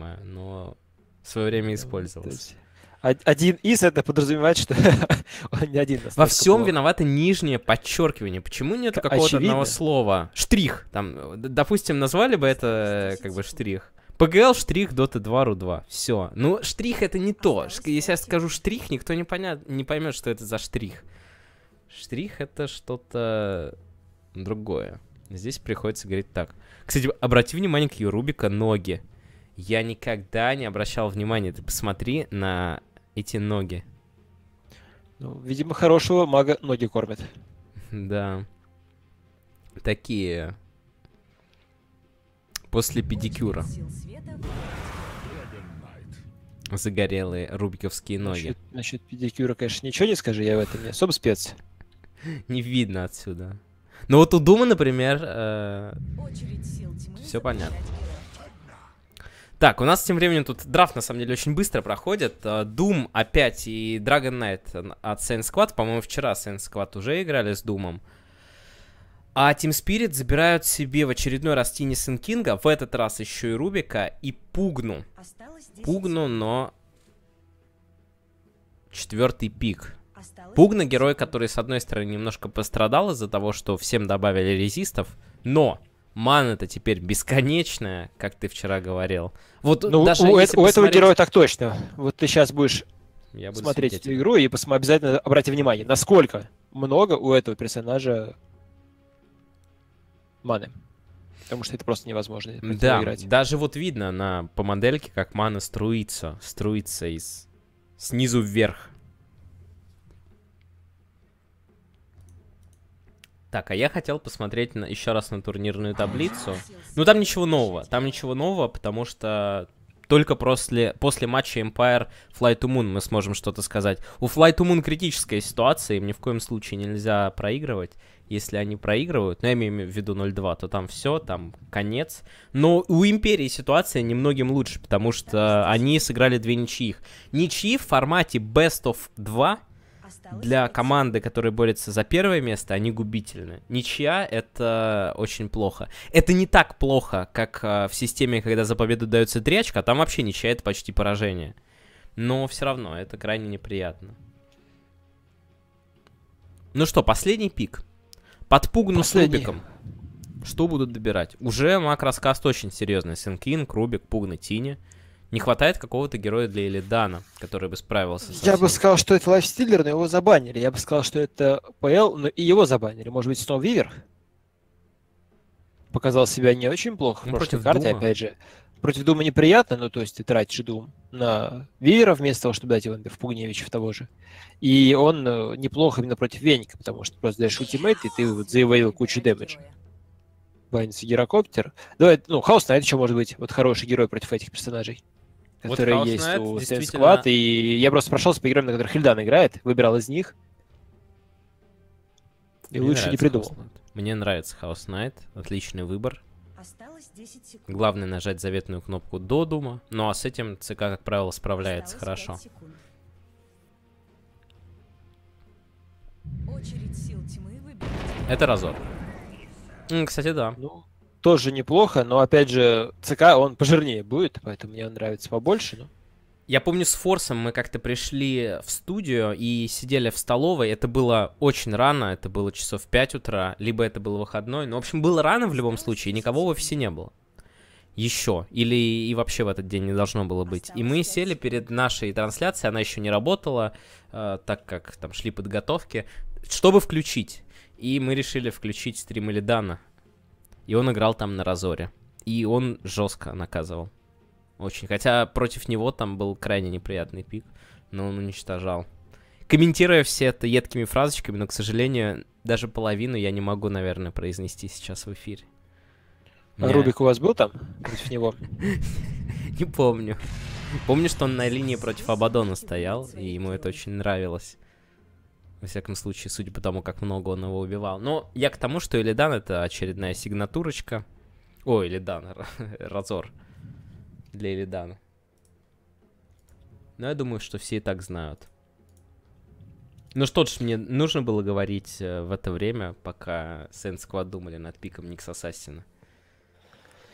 понимаю, но в свое время использовался. Один из это подразумевает, что он не один Во настолько всем плох. виновато нижнее подчеркивание. Почему нету какого-то одного Очевидно. слова? Штрих. Там, допустим, назвали бы это как бы штрих. PGL штрих Dota 2 RU 2. Все. Ну, штрих это не то. Если я скажу штрих, никто не поймет, что это за штрих. Штрих это что-то другое. Здесь приходится говорить так. Кстати, обрати внимание, какие у Рубика ноги. Я никогда не обращал внимания. Ты посмотри на эти ноги. Ну, видимо, хорошего мага ноги кормят. Да. Такие. После педикюра. Загорелые рубиковские ноги. Насчет педикюра, конечно, ничего не скажи, я в этом не особо спец. Не видно отсюда. Но вот у Дума, например, все понятно. Так, у нас тем временем тут драфт, на самом деле, очень быстро проходит. Doom опять и Dragon Knight от Saints Squad. По-моему, вчера Saints Squad уже играли с Думом. А Team Spirit забирают себе в очередной раз Тини Сэн Кинга, в этот раз еще и Рубика, и Пугну. Пугну, но... 4-й пик. Пугна герой, который, с одной стороны, немножко пострадал из-за того, что всем добавили резистов, но... Мана-то теперь бесконечная, как ты вчера говорил. Вот Ну, даже у если этого посмотреть... героя так точно. Вот ты сейчас будешь Я буду смотреть эту свидетелем. игру и обязательно обрати внимание, насколько много у этого персонажа маны. Потому что это просто невозможно против него Да, играть. даже вот видно по модельке, как мана струится снизу вверх. Так, а я хотел посмотреть еще раз на турнирную таблицу. Ну, там ничего нового, потому что только после матча Empire Fly to Moon мы сможем что-то сказать. У Fly to Moon критическая ситуация, им ни в коем случае нельзя проигрывать. Если они проигрывают, ну, я имею в виду 0-2, то там все, там конец. Но у Империи ситуация немногим лучше, потому что они сыграли 2 ничьих. Ничьи в формате Best of 2 для команды, которая борется за первое место, они губительны. Ничья — это очень плохо. Это не так плохо, как в системе, когда за победу дается 3 очка, там вообще ничья — это почти поражение. Но все равно, это крайне неприятно. Ну что, последний пик. Под Пугну с Рубиком. Что будут добирать? Уже маг-раскаст очень серьезный. Сэн Кинг, Рубик, Пугна, Тини. Не хватает какого-то героя для Илидана, который бы справился со Я всем. бы сказал, что это лайфстиллер, но его забанили. Я бы сказал, что это ПЛ, но и его забанили. Может быть, снова Вивер? Показал себя не очень плохо в прошлой Против карте, Дума. опять же. Против Дума неприятно, ну, то есть ты тратишь Дум на Вивера вместо того, чтобы дать его в Пугневича в того же. И он неплохо именно против Веника, потому что просто даешь ультимейт, и ты вот заевоил кучу дэмэджа. Банится Гирокоптер. Давай, ну, Хаус Найт еще может быть вот хороший герой против этих персонажей, Вот которые Хаус есть Найт у Saints действительно... Squad. И я просто прошелся по играм, на которых Хильдан играет, выбирал из них. И Мне лучше не нравится придумал. House Knight. Мне нравится House Knight. Отличный выбор. Осталось 10 секунд. Главное нажать заветную кнопку до Дума. Ну а с этим ЦК, как правило, справляется Осталось хорошо. 5 секунд. Очередь сил тьмы выбирать. Это Разор. Кстати, да. Ну, тоже неплохо, но опять же, ЦК он пожирнее будет, поэтому мне он нравится побольше. Но... Я помню, с Форсом мы как-то пришли в студию и сидели в столовой. Это было очень рано, это было часов 5 утра, либо это был выходной. Ну, в общем, было рано в любом случае, никого в офисе не было. Еще. Или и вообще в этот день не должно было быть. И мы сели перед нашей трансляцией, она еще не работала, так как там шли подготовки, чтобы включить. И мы решили включить стрим Илидана. И он играл там на Разоре. И он жестко наказывал. Очень. Хотя против него там был крайне неприятный пик, но он уничтожал. Комментируя все это едкими фразочками, но, к сожалению, даже половину я не могу, наверное, произнести сейчас в эфире. А Рубик у вас был там против него? Не помню. Помню, что он на линии против Абадона стоял, и ему это очень нравилось. Во всяком случае, судя по тому, как много он его убивал. Но я к тому, что Илидан — это очередная сигнатурочка. Ой, Илидан, Разор. Для Илидана. Но я думаю, что все и так знают. Ну что ж, мне нужно было говорить в это время, пока Saints Squad думали над пиком Никс Ассасина.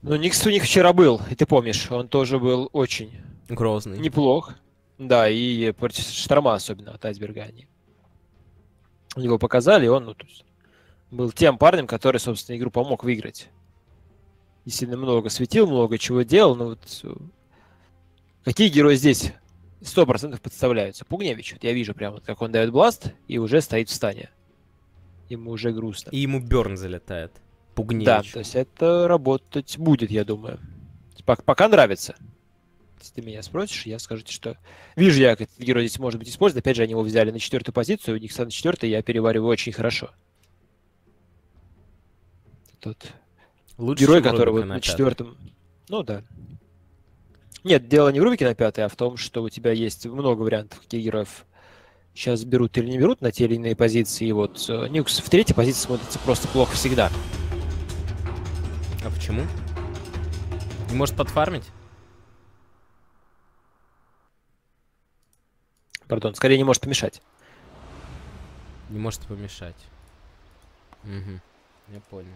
Ну, Никс у них вчера был, и ты помнишь, он тоже был очень Грозный. неплох. Да, и против Шторма особенно от Айсберга они его показали, и он ну, то есть, был тем парнем, который, собственно, игру помог выиграть. И сильно много светил, много чего делал, но вот какие герои здесь 100% подставляются? Пугневич, вот я вижу прямо, как он дает бласт и уже стоит в стане. Ему уже грустно. И ему Бёрн залетает. Да, Пугневич. то есть это работать будет, я думаю. Пока нравится. Если ты меня спросишь, я скажу, что вижу я, как этот герой здесь может быть использован. Опять же, они его взяли на 4-ю позицию, у них на 4-й я перевариваю очень хорошо. Тут Лучше, герой, чем который Рубика вот на пятом. 4-м... Ну да. Нет, дело не в Рубике на 5-й, а в том, что у тебя есть много вариантов, каких героев сейчас берут или не берут на те или иные позиции. И вот Никс в 3-й позиции смотрится просто плохо всегда. А почему? Не может подфармить? Пардон, скорее не может помешать. Не может помешать. Угу. Я понял.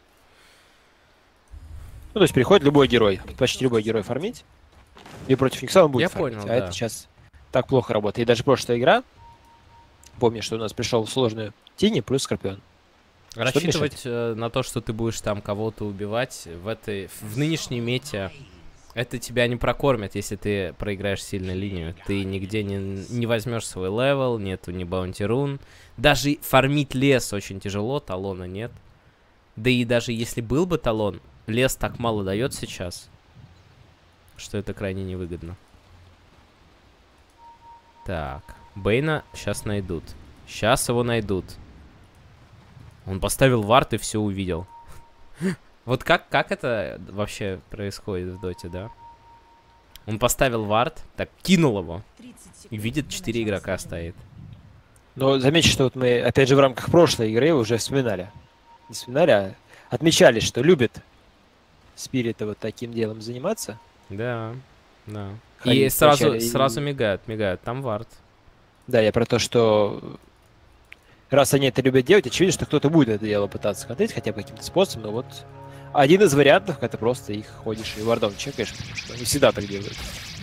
Ну, то есть приходит любой герой, почти любой герой фармить, и против Никса он будет Я фармить. понял, А да. это сейчас так плохо работает. И даже прошлая игра, помню, что у нас пришел в сложную Тини плюс Скорпион. Рассчитывать на то, что ты будешь там кого-то убивать в нынешней мете, это тебя не прокормит, если ты проиграешь сильную линию. Ты нигде не возьмешь свой левел, нету ни баунти рун. Даже фармить лес очень тяжело, талона нет. Да и даже если был бы талон, лес так мало дает сейчас, что это крайне невыгодно. Так, Бейна сейчас найдут. Сейчас его найдут. Он поставил вард и все увидел. Вот как это вообще происходит в доте, да? Он поставил вард, так, кинул его, 30 секунд и видит, до 4 начала игрока сражения. стоит. Но заметьте, что вот мы, опять же, в рамках прошлой игры уже вспоминали. Не вспоминали, а отмечали, что любит Спирита вот таким делом заниматься. Да, да. И Ходить вначале сразу и- мигают, там вард. Да, я про то, что раз они это любят делать, очевидно, что кто-то будет это дело пытаться контрить хотя бы каким-то способом, но вот один из вариантов, это просто их ходишь и вардом чекаешь, потому что они всегда так делают.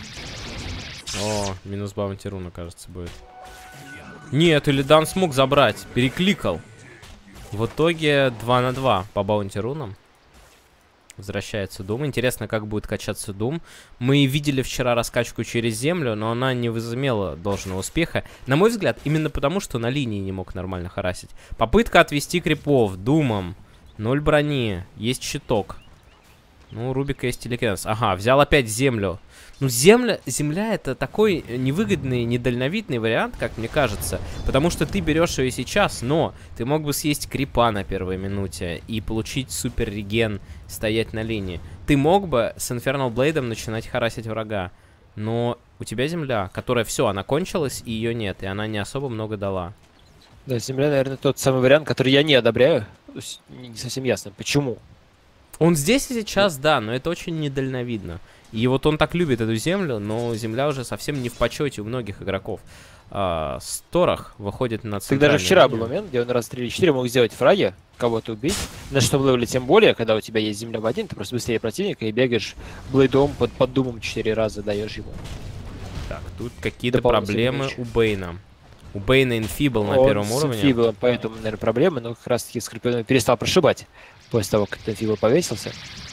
О, минус баунти руна, кажется, будет. Нет, или Дан смог забрать, перекликал. В итоге 2 на 2 по баунти рунам. Возвращается Дум. Интересно, как будет качаться Дум. Мы видели вчера раскачку через землю, но она не возымела должного успеха. На мой взгляд, именно потому, что на линии не мог нормально харасить. Попытка отвести крипов Думом. 0 брони. Есть щиток. Ну, у Рубика есть телекинез. Ага, взял опять землю. Ну, земля это такой невыгодный, недальновидный вариант, как мне кажется. Потому что ты берешь ее сейчас, но ты мог бы съесть крипа на первой минуте и получить супер реген, стоять на линии. Ты мог бы с Infernal Blade начинать харасить врага. Но у тебя земля, которая все, она кончилась, и ее нет, и она не особо много дала. Да, земля, наверное, тот самый вариант, который я не одобряю. То есть не совсем ясно, почему. Он здесь и сейчас, да, но это очень недальновидно. И вот он так любит эту землю, но земля уже совсем не в почете у многих игроков. Сторах выходит на Так центральную даже вчера был линию. момент, где он раз 3 или 4 мог сделать фраги, кого-то убить. На что левеле тем более, когда у тебя есть земля в один, ты просто быстрее противника и бегаешь блейдом под думом 4 раза даешь ему. Так, тут какие-то Дополнительный проблемы меч. у Бейна. У Бейна инфибл на Он первом с уровне. инфиблом, поэтому, наверное, проблемы, но как раз таки Скорпион перестал прошибать после того, как инфибл повесился.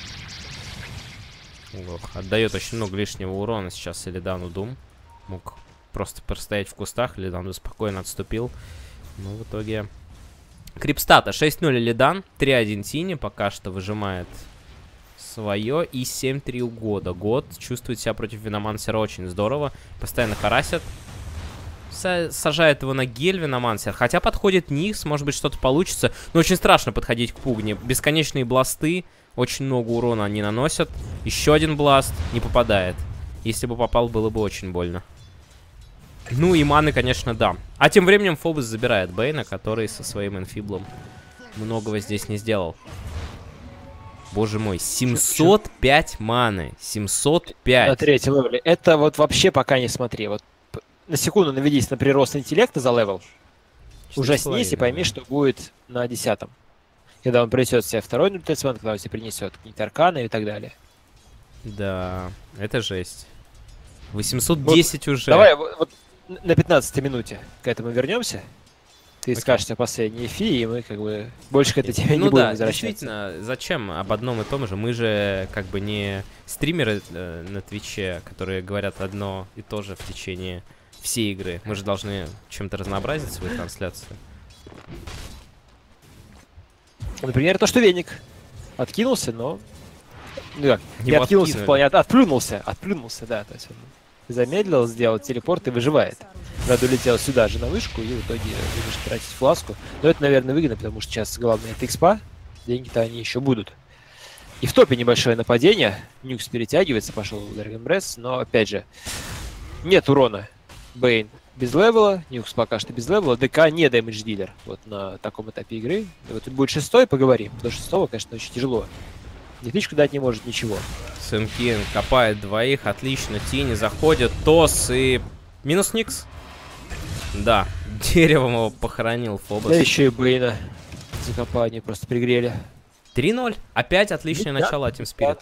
Ох, отдает очень много лишнего урона сейчас Элидану Дум. Мог просто простоять в кустах, Элидан бы спокойно отступил. Но в итоге... Крипстата 6-0 Элидан, 3-1 Тини пока что выжимает свое. И 7-3 у Года. Год чувствует себя против Виномансера очень здорово. Постоянно харасят. Сажает его на гель Виномансер. Хотя подходит Никс, может быть что-то получится. Но очень страшно подходить к Пугне. Бесконечные бласты. Очень много урона они наносят. Еще один бласт. Не попадает. Если бы попал, было бы очень больно. Ну и маны, конечно, да. А тем временем Фобос забирает Бейна, который со своим инфиблом многого здесь не сделал. Боже мой, 705 маны. 705. На третьем левеле. Это вот вообще пока не смотри. Вот на секунду наведись на прирост интеллекта за левел. Уже снизь и пойми, что будет на 10-м. Когда он принесет себе второй 0 талисман, когда он себе принесет какие-то арканы и так далее. Да, это жесть. 810 уже. Давай вот на 15-й минуте к этому вернемся. Ты Окей. скажешь о последней фи, и мы как бы больше к этой теме Ну не будем да, возвращаться. действительно, зачем об одном и том же? Мы же как бы не стримеры на Твиче, которые говорят одно и то же в течение всей игры. Мы же должны чем-то разнообразить свою трансляцию. Например, то, что веник откинулся, но... Ну как, не Его откинулся откинули. вполне, отплюнулся, да. То есть он замедлил, сделал телепорт и выживает. Правда, улетел сюда же на вышку и в итоге будешь тратить фласку. Но это, наверное, выгодно, потому что сейчас главное это экспа. Деньги-то они еще будут. И в топе небольшое нападение. Нюкс перетягивается, пошел Dragon Breath, но опять же нет урона. Бейн без левела, Нюкс пока что без левела, ДК не дэмэдж дилер вот на таком этапе игры. И вот тут будет 6-й, поговорим. До 6-го, конечно, очень тяжело. Детычку дать не может ничего. Сэнкин копает двоих, отлично. Тини заходит, Тос и... Минус Никс. Да, деревом его похоронил Фобос. Да еще и Бейна закопание просто пригрели. 3-0. Опять отличное Да, начало от Team Spirit.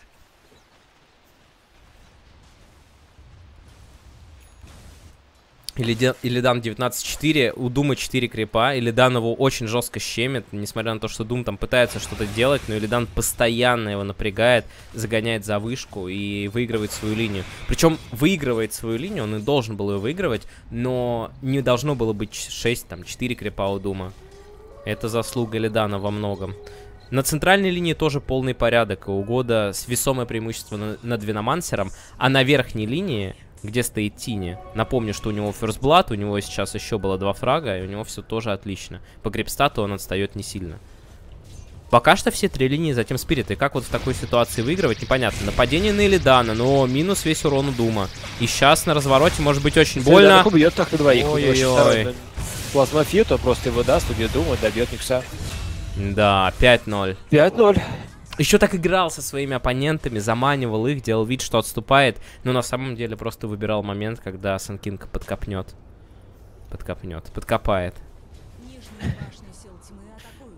Илидан 19-4, у Дума 4 крипа. Илидан его очень жестко щемит, несмотря на то, что Дум там пытается что-то делать, но Илидан постоянно его напрягает, загоняет за вышку и выигрывает свою линию. Причем выигрывает свою линию, он и должен был ее выигрывать, но не должно было быть 6, там, 4 крипа у Дума. Это заслуга Илидана во многом. На центральной линии тоже полный порядок. У Года весомое преимущество над Виномансером, а на верхней линии, где стоит Тини. Напомню, что у него First Blood, у него сейчас еще было 2 фрага, и у него все тоже отлично. По грипстату он отстает не сильно. Пока что все 3 линии за Team Spirit. И как вот в такой ситуации выигрывать, непонятно. Нападение на Илидана, но минус весь урон у Дума. И сейчас на развороте может быть очень больно. Убьет так-то двоих. Ой-ой-ой. Плазмофит, он просто его даст, убьет Дума, добьет Никса. Да, 5-0. 5-0. Еще так играл со своими оппонентами, заманивал их, делал вид, что отступает, но на самом деле просто выбирал момент, когда Санкинг подкопнет. Подкопает. Нижние башни сил тьмы атакуют.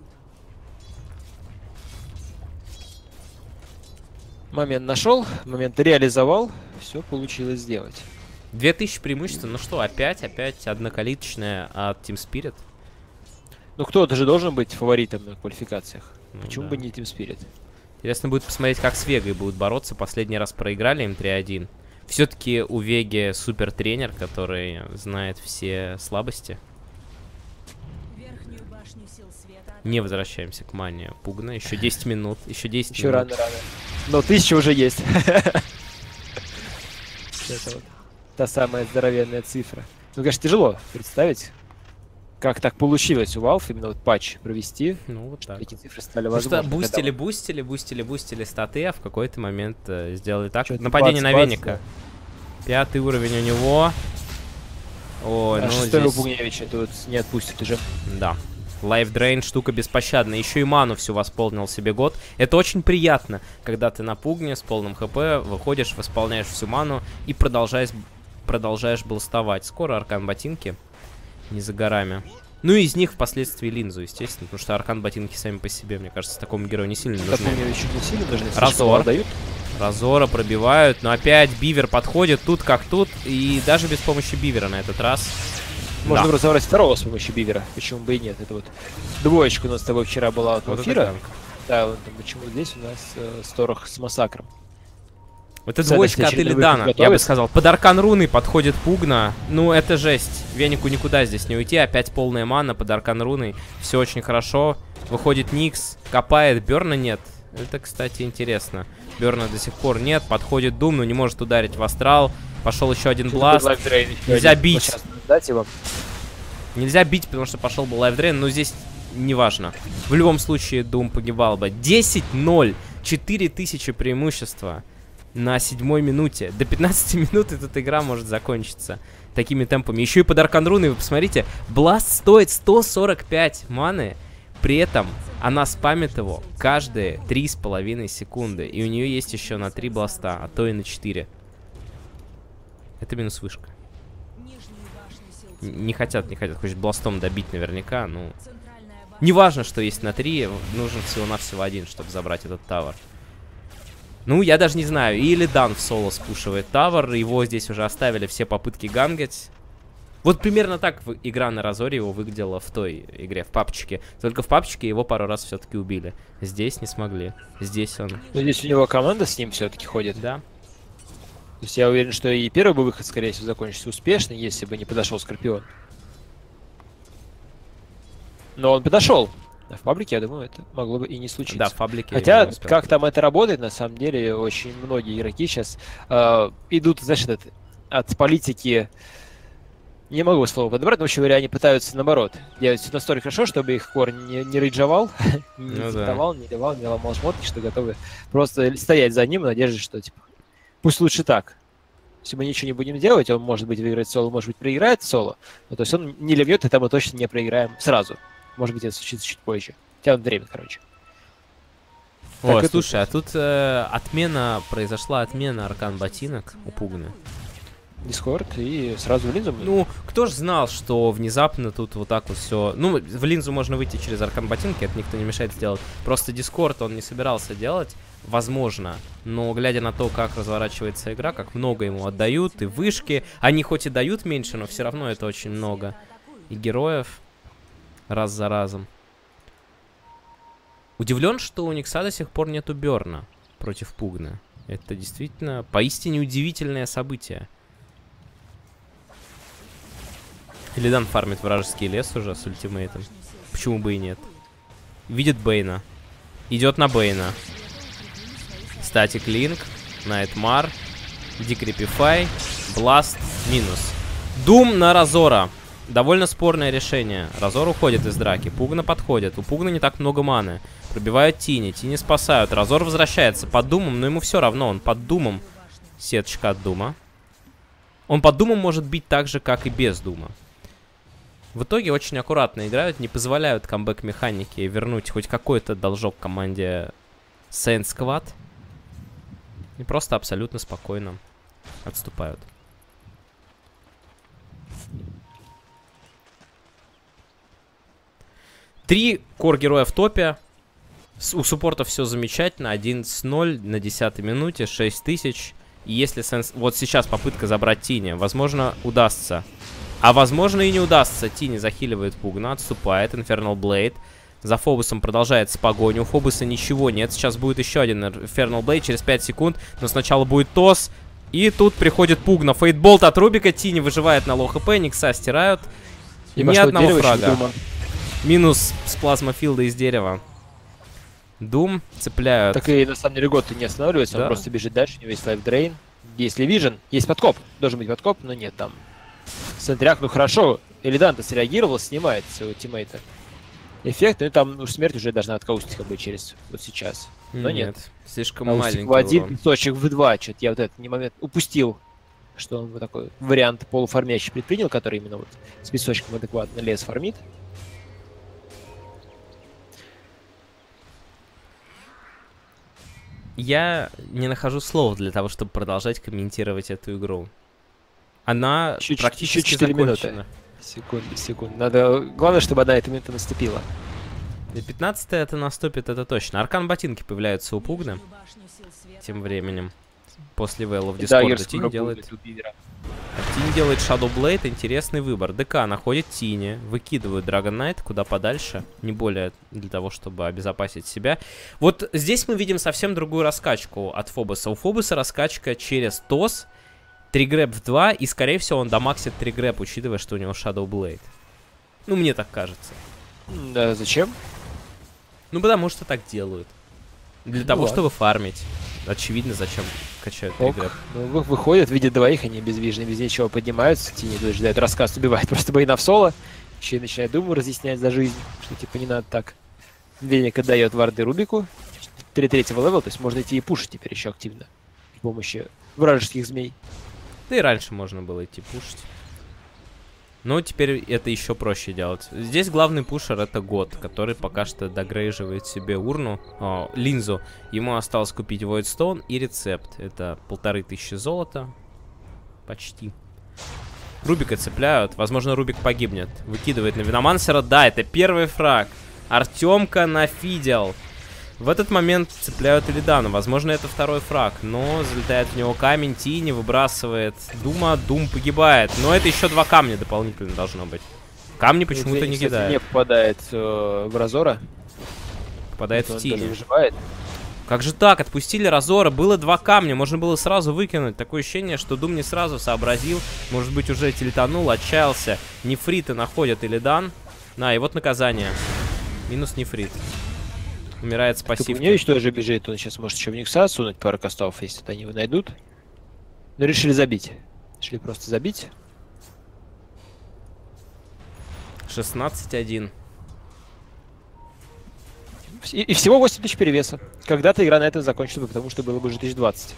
Момент нашел, момент реализовал, все получилось сделать. 2000 преимущества, ну что, опять однокалиточная от Team Spirit. Ну кто-то же должен быть фаворитом на квалификациях. Ну Почему да. бы не Team Spirit? Интересно будет посмотреть, как с Вегой будут бороться. Последний раз проиграли им 3-1. Все-таки у Веги супер тренер, который знает все слабости. Верхнюю башню сил света. Не возвращаемся к мане Пугна. Еще 10 минут. Еще 10 Еще минут. рано. Но 1000 уже есть. Это вот та самая здоровенная цифра. Ну, конечно, тяжело представить, как так получилось у Valve именно вот патч провести. Ну, вот так. Такие цифры стали Потому что возможны. бустили статы, а в какой-то момент сделали так. Чё-то Нападение на бац, Веника. 5-й уровень у него. Ой, ну Шестой здесь... Пугневича тут не отпустит уже. Да. Life Drain штука беспощадная. Еще и ману всю восполнил себе год. Это очень приятно, когда ты на пугне с полным хп выходишь, восполняешь всю ману и продолжаешь бластовать. Скоро аркан ботинки. Не за горами. Ну и из них впоследствии линзу, естественно, потому что аркан ботинки сами по себе, мне кажется, такому герою не сильно нужны. Пугневичу не сильно нужны. Разор. Дают. Разора пробивают, но опять Бивер подходит тут как тут, и даже без помощи Бивера на этот раз. Можно Да. разобрать второго с помощью Бивера. Почему бы и нет? Это вот двоечка у нас с тобой вчера была от Вот это Вампира. ганг. Да, вот там почему здесь у нас Сторох с массакром. Это Ценность двоечка от очередной Илидана, выход я бы готовит. сказал. Под аркан руны подходит Пугна. Ну, это жесть. Венику никуда здесь не уйти. Опять полная мана под аркан руной. Все очень хорошо. Выходит Никс, копает. Берна нет. Это, кстати, интересно. Берна до сих пор нет. Подходит Дум, но не может ударить в астрал. Пошел еще один бласт. Нельзя бить. Вот сейчас дать его. Нельзя бить, потому что пошел бы лайфдрейн, но здесь неважно. В любом случае, Дум погибал бы. 10-0. 4000 преимущества на 7-й минуте. До 15 минут эта игра может закончиться такими темпами. Еще и под аркан руны, вы посмотрите, бласт стоит 145 маны. При этом она спамит его каждые 3,5 секунды. И у нее есть еще на 3 бласта, а то и на 4. Это минус вышка. Нижние башни сил тьмы. Не хотят, хочет бластом добить наверняка, ну... Центральная Неважно, что есть на 3, нужен всего-навсего 1, чтобы забрать этот тавер. Ну, я даже не знаю. Или Дан в соло спушивает тавер, его здесь уже оставили все попытки гангать. Вот примерно так игра на Разоре его выглядела в той игре, в папчике. Только в папчике его пару раз все-таки убили. Здесь не смогли. Здесь он... Но здесь у него команда с ним все-таки ходит. Да. То есть я уверен, что и первый бы выход, скорее всего, закончился успешно, если бы не подошел Скорпион. Но он подошел. А в паблике, я думаю, это могло бы и не случиться. Да, в паблике. Хотя, не успел. как там это работает, на самом деле, очень многие игроки сейчас идут, знаешь, от политики... Не могу слово подобрать, но, в общем говоря, они пытаются, наоборот, делать все настолько хорошо, чтобы их кор не рейджовал, не диктовал, не давал, не ломал шмотки, что готовы просто стоять за ним в надежде, что, типа, пусть лучше так. Если мы ничего не будем делать, он, может быть, выиграет соло, может быть, проиграет соло. Ну, то есть он не ливнет, и там мы точно не проиграем сразу. Может быть, это случится чуть позже. Тянут время, короче. Ой, Так, слушай, а тут произошла отмена аркан ботинок у Пугны. Дискорд и сразу в линзу. Ну, кто ж знал, что внезапно тут вот так вот все... Ну, в линзу можно выйти через аркан ботинки, это никто не мешает сделать. Просто Дискорд он не собирался делать, возможно. Но глядя на то, как разворачивается игра, как много ему отдают, и вышки. Они хоть и дают меньше, но все равно это очень много. И героев раз за разом. Удивлен, что у Никса до сих пор нету Берна против Пугны. Это действительно поистине удивительное событие. Илидан фармит вражеский лес уже с ультимейтом. Почему бы и нет? Видит Бейна. Идет на Бейна. Статик Линк. Найтмар. Дикрипифай. Бласт. Минус. Дум на Разора. Довольно спорное решение. Разор уходит из драки. Пугна подходит. У Пугна не так много маны. Пробивают Тини. Тини спасают. Разор возвращается под Думом, но ему все равно. Он под Думом. Сеточка от Дума. Он под Думом может бить так же, как и без Дума. В итоге очень аккуратно играют, не позволяют камбэк-механике вернуть хоть какой-то должок команде Saint Squad. И просто абсолютно спокойно отступают. Три кор-героя в топе. У суппорта все замечательно. 11-0 на 10-й минуте, 6000. И если вот сейчас попытка забрать Тини, возможно, удастся. А возможно и не удастся. Тини захиливает Пугна, отступает. Infernal Blade. За Фобусом продолжается погоня. У Фобуса ничего нет. Сейчас будет еще один Infernal Blade через 5 секунд. Но сначала будет ТОС. И тут приходит Пугна. Фейтболт от Рубика. Тини выживает на лоу хп. Никса стирают. И ни одного фрага. Минус с плазмофилда из дерева. Дум цепляют. Так и на самом деле год не останавливается. Да. Он просто бежит дальше. У него есть лайфдрейн. Если Vision, есть подкоп. Должен быть подкоп, но нет там. Сентряк, ну хорошо, Илидан-то среагировал, снимает своего тиммейта. Эффект, ну и там уж смерть уже должна от Каустика быть через вот сейчас. Но нет. Слишком Каустик маленький в один, урон. песочек в два. Что-то я вот этот момент упустил, что он вот такой вариант полуфармящий предпринял, который именно вот с песочком адекватно лес фармит. Я не нахожу слов для того, чтобы продолжать комментировать эту игру. Она практически 4 закончена. Секунды. Надо... Главное, чтобы одна эта минута наступила. И 15-е это наступит, это точно. Аркан ботинки появляются у Пугны. Тем временем. После вэлла в Дискорде Тини делает... Тини делает Shadow Blade. Интересный выбор. ДК находит Тини. Выкидывают Dragon Knight куда подальше. Не более для того, чтобы обезопасить себя. Вот здесь мы видим совсем другую раскачку от Фобуса. У Фобуса раскачка через ТОС. 3 грэп в 2, и, скорее всего, он дамаксит 3 грэп, учитывая, что у него Shadow Blade. Ну, мне так кажется. Да, зачем? Ну, потому что так делают. Для того, чтобы фармить. Очевидно, зачем качают 3 грэп. Ну, выходят, видят двоих, они безвижны, без ничего поднимаются, Тини ждают, рассказ убивает просто Бейна в соло. Еще и начинает Думу разъяснять за жизнь, что типа не надо так. Веник отдает варды Рубику. 3-3 левел, то есть можно идти и пушить теперь еще активно. С помощью вражеских змей. Да и раньше можно было идти пушить. Но теперь это еще проще делать. Здесь главный пушер это Год, который пока что догрейживает себе урну, линзу. Ему осталось купить Voidstone и рецепт. Это 1500 золота. Почти. Рубика цепляют. Возможно, Рубик погибнет. Выкидывает на Виномансера. Да, это первый фраг. Артемка нафидел. В этот момент цепляют Илидана. Возможно, это второй фраг. Но залетает в него камень. Тини выбрасывает Дума. Дум погибает. Но это еще 2 камня дополнительно должно быть. Камни почему-то не кидает. Не попадает в Разора. Попадает в Тини. Выживает. Как же так? Отпустили Разора. Было 2 камня. Можно было сразу выкинуть. Такое ощущение, что Дум не сразу сообразил. Может быть, уже тильтанул, отчаялся. Нефриты находят Илидан. На, и вот наказание. Минус нефрит. Умирает с пассивкой. Пугневич тоже бежит, он сейчас может еще в Никса сунуть пару костов, если они его найдут. Но решили забить. Решили просто забить. 16-1. И всего 8 тысяч перевеса. Когда-то игра на этом закончилась бы, потому что было бы уже 1020.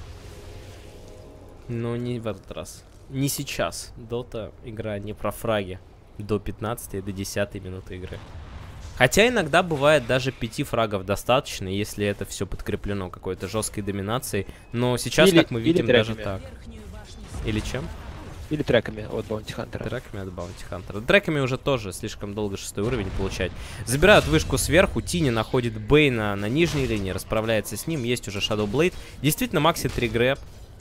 Но не в этот раз. Не сейчас. Дота игра не про фраги. До 15 и до 10 минуты игры. Хотя иногда бывает даже 5 фрагов достаточно, если это все подкреплено какой-то жесткой доминацией. Но сейчас, как мы видим, даже так. Или чем? Или треками от Bounty Hunter. Треками от Bounty Hunter. Треками уже тоже слишком долго 6-й уровень получать. Забирают вышку сверху. Тини находит Бейна на нижней линии, расправляется с ним. Есть уже Shadow Blade. Действительно, Макси 3 грэб.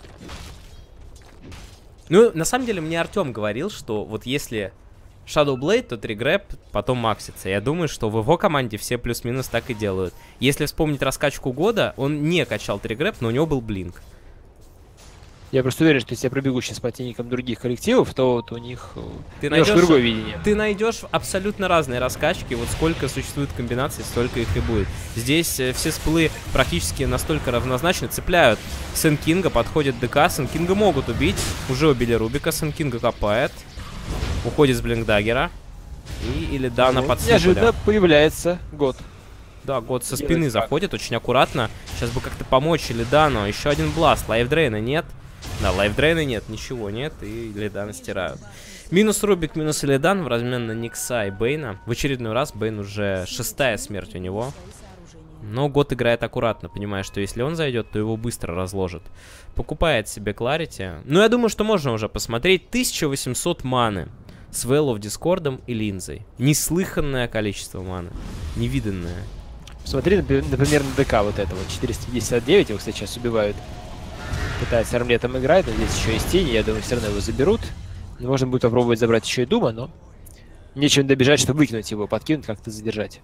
Ну, на самом деле, мне Артем говорил, что вот если Shadow Blade, то 3 грэб, потом максится. Я думаю, что в его команде все плюс-минус так и делают. Если вспомнить раскачку года, он не качал 3 грэб, но у него был блинк. Я просто уверен, что если я пробегу сейчас по тенникам других коллективов, то вот у них Ты немножко другое видение. Ты найдешь абсолютно разные раскачки. Вот сколько существует комбинаций, столько их и будет. Здесь все сплы практически настолько равнозначны. Цепляют Сэн Кинга, подходит ДК. Сэн Кинга могут убить. Уже убили Рубика. Сэн Кинга копает. Уходит с Блинкдаггера. И Илидана подсыпали. Неожиданно появляется год. Да, год со спины заходит, очень аккуратно. Сейчас бы как-то помочь Илидану. Еще один бласт. Лайфдрейна нет. Да, лайфдрейна нет, ничего нет. И Илидана стирают. Минус Рубик, минус Илидан в размен на Никса и Бейна. В очередной раз Бейн уже 6-я смерть у него. Но год играет аккуратно, понимая, что если он зайдет, то его быстро разложат. Покупает себе Кларити. Ну, я думаю, что можно уже посмотреть. 1800 маны. С Вэллов, Дискордом и Линзой. Неслыханное количество маны. Невиданное. Смотри, например, на ДК вот это вот. 459, его, кстати, сейчас убивают. Пытается армлетом играть, но здесь еще есть тени. Я думаю, все равно его заберут. Можно будет попробовать забрать еще и Дума, но нечем добежать, чтобы выкинуть его, подкинуть, как-то задержать.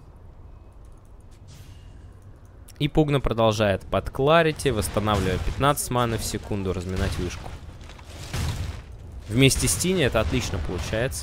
И Пугна продолжает под Кларити, восстанавливая 15 маны в секунду, разминать вышку. Вместе с Тини это отлично получается.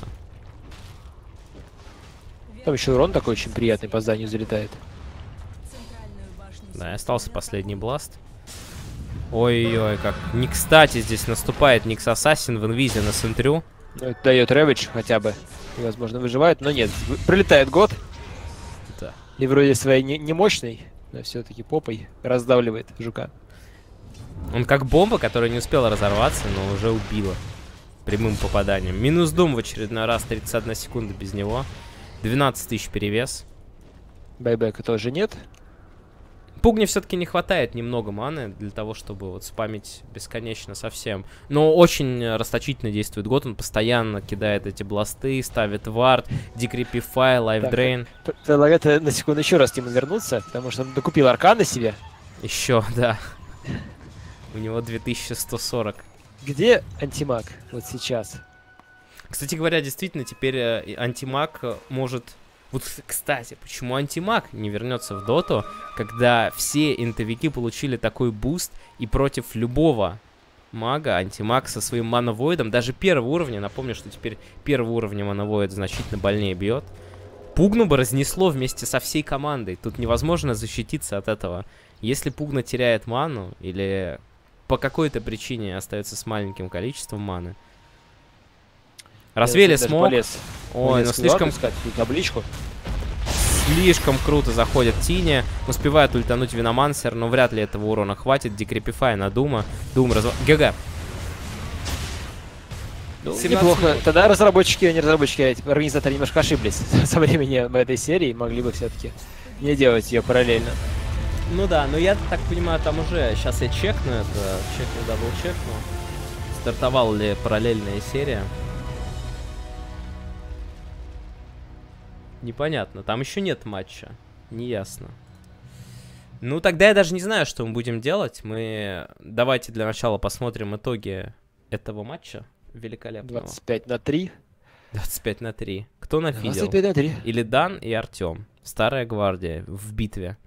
Там еще урон такой очень приятный по зданию залетает. Да, и остался последний бласт. Ой-ой, как не кстати здесь наступает Никс Ассасин в инвизе на Сентрю. Ну, это дает Рэвидж хотя бы. И, возможно, выживает, но нет. Прилетает год. Да. И вроде своей не мощный, но все-таки попой раздавливает жука. Он как бомба, которая не успела разорваться, но уже убила. Прямым попаданием. Минус Дум в очередной раз, 31 секунда без него. 12 тысяч перевес. Байбека тоже нет. Пугне все-таки не хватает немного маны для того, чтобы вот спамить бесконечно совсем. Но очень расточительно действует год. Он постоянно кидает эти бласты, ставит вард, декрепифай, лайфдрейн. Предлагаю на секунду еще раз к нему вернуться, потому что он докупил арканы себе. Еще, да. У него 2140. Где антимаг вот сейчас? Кстати говоря, действительно, теперь антимаг может... Вот, кстати, почему антимаг не вернется в доту, когда все интовики получили такой буст, и против любого мага антимаг со своим мановоидом, даже первого уровня, напомню, что теперь первого уровня мановоид значительно больнее бьет, Пугну бы разнесло вместе со всей командой. Тут невозможно защититься от этого. Если Пугна теряет ману, или по какой-то причине остается с маленьким количеством маны, Рассвели смог. Ой, ну слишком... табличку. Слишком круто заходит Тини. Успевает ультануть Виномансер, но вряд ли этого урона хватит. Декрепифай на Дума. Дум ГГ. Ну, неплохо. Тогда разработчики, не разработчики, а организаторы немножко ошиблись со временем в этой серии. Могли бы все-таки не делать ее параллельно. Ну да, но я так понимаю, там уже... Сейчас я чекну это. Чекну, дабл-чекну. Стартовала ли параллельная серия. Непонятно. Там еще нет матча. Неясно. Ну, тогда я даже не знаю, что мы будем делать. Давайте для начала посмотрим итоги этого матча великолепного. 25-3. 25-3. Кто нафидел? 25-3. Или Дан и Артем. Старая гвардия в битве.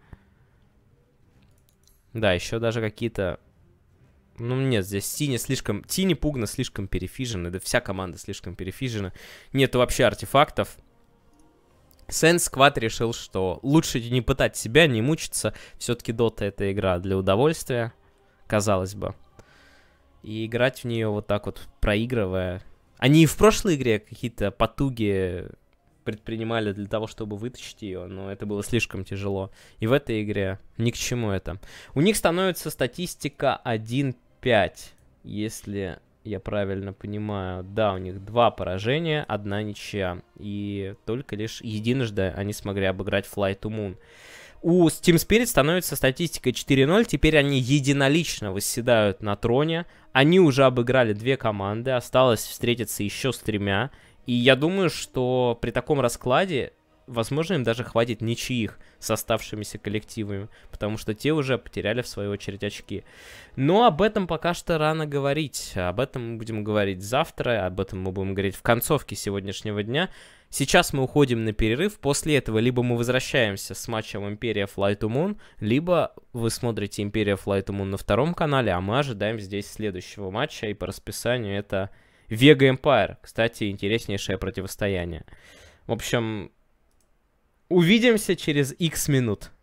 Да, еще даже какие-то... Ну, нет, здесь Тини Пугна слишком перефижены. Да вся команда слишком перефижена. Нету вообще артефактов. Сенс Сквад решил, что лучше не пытать себя, не мучиться. Все-таки Дота — это игра для удовольствия, казалось бы. И играть в нее вот так вот, проигрывая. Они и в прошлой игре какие-то потуги предпринимали для того, чтобы вытащить ее, но это было слишком тяжело. И в этой игре ни к чему это. У них становится статистика 1-5, если... Я правильно понимаю. Да, у них 2 поражения, 1 ничья. И только лишь единожды они смогли обыграть Fly to Moon. У Team Spirit становится статистика 4-0. Теперь они единолично восседают на троне. Они уже обыграли 2 команды. Осталось встретиться еще с 3. И я думаю, что при таком раскладе, возможно, им даже хватит ничьих с оставшимися коллективами, потому что те уже потеряли, в свою очередь, очки. Но об этом пока что рано говорить. Об этом мы будем говорить завтра, об этом мы будем говорить в концовке сегодняшнего дня. Сейчас мы уходим на перерыв, после этого либо мы возвращаемся с матчем Империя Fly to Moon, либо вы смотрите Империя Fly to Moon на 2 канале, а мы ожидаем здесь следующего матча, и по расписанию это Vega Empire. Кстати, интереснейшее противостояние. В общем... Увидимся через X минут.